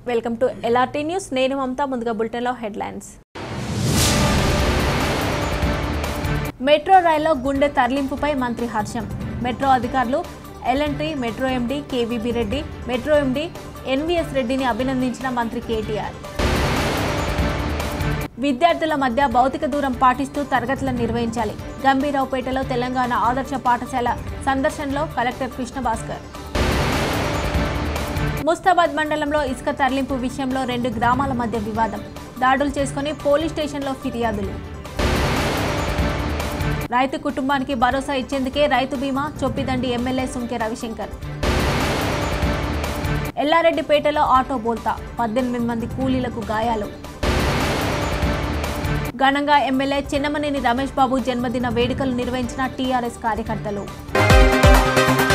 Welcome to LRT news. నేను మమతా. ముందుగా బులెటిన్లో హెడ్లైన్స్. మెట్రో రైల్లో గుండె తరలింపుపై మంత్రి హర్షం. మెట్రో అధికారులు LRT metro MD KVB Reddy, metro MD NVS రెడ్డిని అభినందించిన మంత్రి కేటీఆర్. విద్యార్థుల మధ్య భౌతిక దూరం పాటిస్తూ తరగతులను నిర్వహించాలి. గంభీరావుపేటలో తెలంగాణ ఆదర్శ పాఠశాల సందర్శనలో కలెక్టర్ కృష్ణభాస్కర్. ముస్తాబాద్ మండలంలో ఇసుక తరలింపు విషయంలో 2 గ్రామాల మధ్య వివాదం. దాడులు చేసుకుని పోలీస్ స్టేషన్లో ఫిర్యాదులు. రైతు కుటుంబానికి భరోసా ఇచ్చేందుకే రైతు బీమా చొప్పిదండి ఎమ్మెల్యే సుంకె రవిశంకర్. ఎల్లారెడ్డిపేటలో ఆటో బోల్తా, 18 మంది కూలీలకు గాయాలు. ఘనంగా ఎమ్మెల్యే చిన్నమనేని రమేష్ బాబు జన్మదిన వేడుకలు నిర్వహించిన TRS కార్యకర్తలు.